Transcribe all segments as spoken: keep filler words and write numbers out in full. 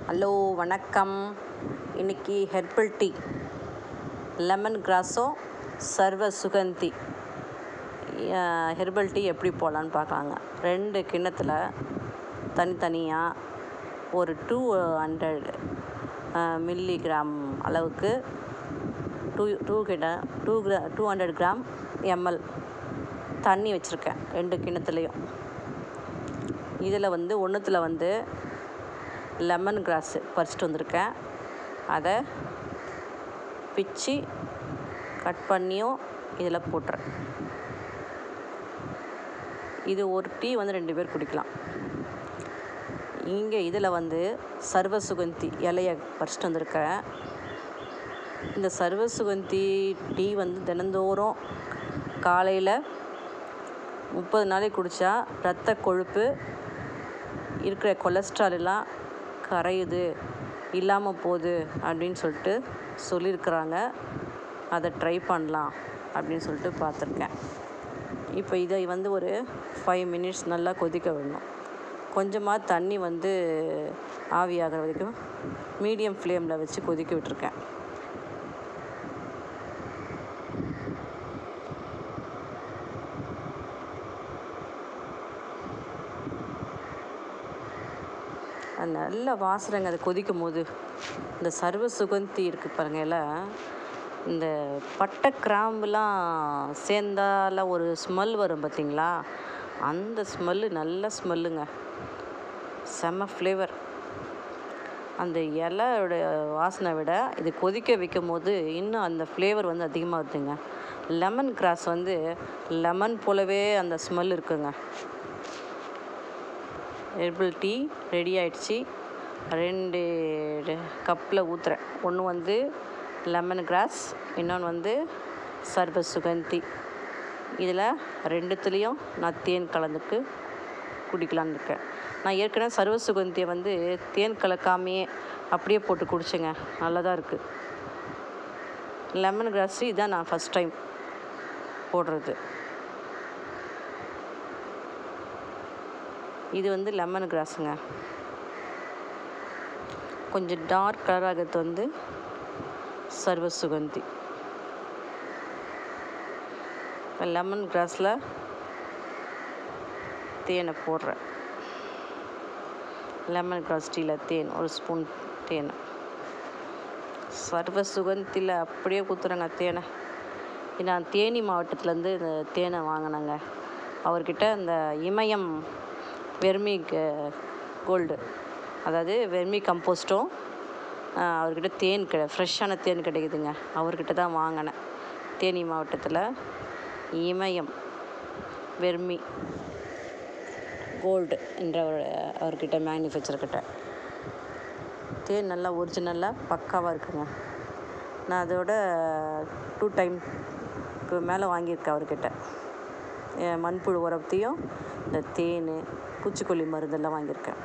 Hello வணக்கம். இன்றைக்கி herbal tea lemon கிராஸோ சர்வ சுகந்தி ஹெர்பல் டீ எப்படி போடலான்னு பார்க்கலாங்க. ரெண்டு கிண்ணத்தில் தனித்தனியாக ஒரு டூ ஹண்ட்ரட் மில்லிகிராம் அளவுக்கு டூ டூ கிட்ட டூ கிரா டூ ஹண்ட்ரட் கிராம் எம்எல் தண்ணி வச்சுருக்கேன். ரெண்டு கிண்ணத்துலேயும் இதில் வந்து ஒன்றுத்தில் வந்து லெமன் கிராஸு பறிச்சிட்டு வந்திருக்கேன். அதை பிச்சு கட் பண்ணியும் இதில் போட்டுறேன். இது ஒரு டீ வந்து ரெண்டு பேர் குடிக்கலாம். இங்கே இதில் வந்து சர்வ சுகந்தி இலையை பறிச்சிட்டு வந்திருக்கேன். இந்த சர்வ சுகந்தி டீ வந்து தினந்தோறும் காலையில் முப்பது நாளைக்கு குடித்தா இரத்த கொழுப்பு இருக்கிற கொலஸ்ட்ரால் எல்லாம் கரையுது, இல்லாமல் போகுது அப்படின்னு சொல்லிட்டு சொல்லியிருக்கிறாங்க. அதை ட்ரை பண்ணலாம் அப்படின்னு சொல்லிட்டு பார்த்துருக்கேன். இப்போ இதை வந்து ஒரு ஃபைவ் மினிட்ஸ் நல்லா கொதிக்க விடணும். கொஞ்சமாக தண்ணி வந்து ஆவியாகிற வரைக்கும் மீடியம் ஃப்ளேமில் வச்சு கொதிக்க விட்டுருக்கேன். அது நல்ல வாசனைங்க. அது கொதிக்கும் போது இந்த சர்வ சுகந்தி இருக்குது பாருங்கள், எல்லாம் இந்த பட்டை கிராம்புலாம் சேர்ந்தால ஒரு ஸ்மெல் வரும் பார்த்திங்களா? அந்த ஸ்மெல்லு நல்ல ஸ்மெல்லுங்க, செம்ம ஃப்ளேவர். அந்த இலையோட வாசனை விட இது கொதிக்க வைக்கும் போது இன்னும் அந்த ஃப்ளேவர் வந்து அதிகமாக இருக்குங்க. லெமன் கிராஸ் வந்து லெமன் போலவே அந்த ஸ்மெல் இருக்குங்க. ஹெர்பல் டீ ரெடி ஆகிடுச்சி. ரெண்டு கப்பில் ஊற்றுறேன். ஒன்று வந்து லெமன் கிராஸ், இன்னொன்று வந்து சர்வ சுகந்தி. இதில் ரெண்டுத்துலேயும் நான் தேன் கலந்துட்டு குடிக்கலான்னு இருக்கேன். நான் ஏற்கனவே சர்வ சுகந்தியை வந்து தேன் கலக்காமையே அப்படியே போட்டு குடிச்சேங்க, நல்லா தான் இருக்குது. லெமன் கிராஸ் இதான் நான் ஃபஸ்ட் டைம் போடுறது. இது வந்து லெமன் கிராஸுங்க. கொஞ்சம் டார்க் கலராகிறது வந்து சர்வ சுகந்தி. லெமன் கிராஸில் தேனை போடுறேன். லெமன் கிராஸ் டீயில் தேன் ஒரு ஸ்பூன் தேன். சர்வ சுகந்தியில் அப்படியே ஊற்றுறேங்க தேனை. நான் தேனி மாவட்டத்துலேருந்து இந்த தேனை வாங்கினேங்க. அவர்கிட்ட இந்த இமயம் வெர்மி கோல்டு, அதாவது வெர்மி கம்போஸ்ட்டும் அவர்கிட்ட தேன் கிடை ஃப்ரெஷ்ஷான தேன் கிடைக்குதுங்க. அவர்கிட்ட தான் வாங்கினேன். தேனி மாவட்டத்தில் இமயம் வெர்மி கோல்டு என்ற அவர்கிட்ட மேனுஃபேக்சர்கிட்ட தேன் நல்லா ஒரிஜினலாக பக்காவாக இருக்குங்க. நான் அதோட டூ டைம்க்கு மேலே வாங்கியிருக்கேன் அவர்கிட்ட. மண்புழு உரத்தையும் இந்த தேன் பூச்சிக்கொல்லி மருந்தெல்லாம் வாங்கியிருக்கேன்.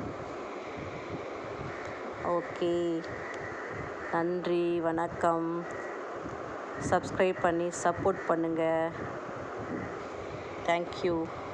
ஓகே, நன்றி, வணக்கம். சப்ஸ்கிரைப் பண்ணி சப்போர்ட் பண்ணுங்கள். தேங்க்யூ.